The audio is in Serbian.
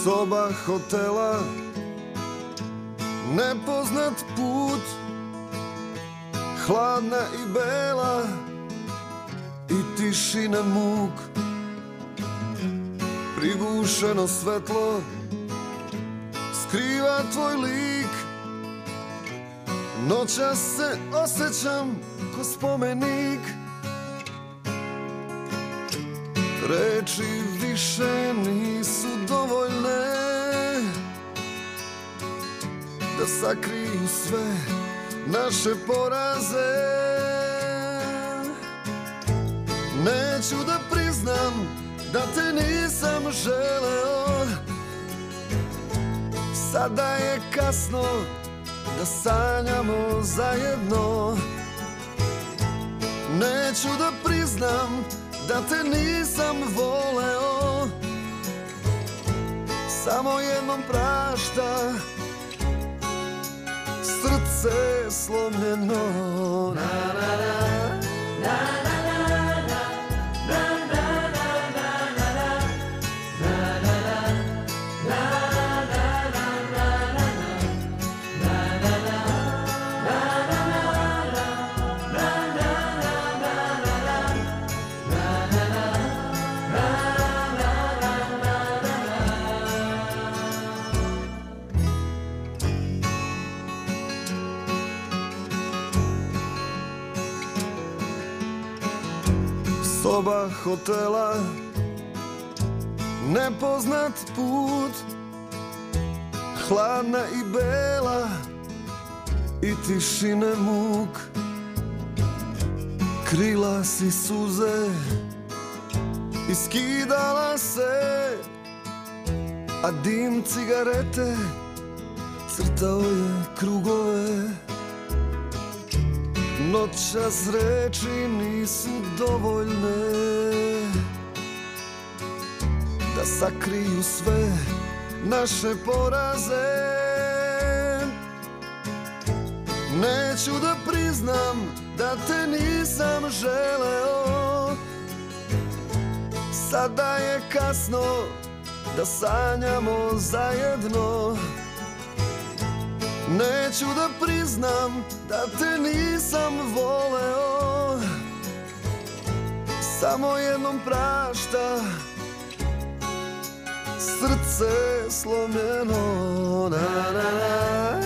Soba hotela, nepoznat put, hladna i bela i tišina muk. Prigušeno svetlo skriva tvoj lik. Noćas se osjećam ko spomenik. Reči više nisu dovoljne da sakriju sve naše poraze. Neću da priznam da te nisam želeo. Sada je kasno da sanjamo zajedno. Neću da priznam da te nisam voleo. Samo jednom prašta, srce slomljeno. Na, na, na, na, na. Soba hotela, nepoznat put, hladna i bela i tišine muk. Krila si suze i skidala se, a dim cigarete crtao je krugove. Noćas reči nisu dovoljne da sakriju sve naše poraze. Neću da priznam da te nisam želeo. Sada je kasno da sanjamo zajedno. Neću da priznam da te nisam voleo. Samo jednom prašta, srce slomljeno. Na, na, na.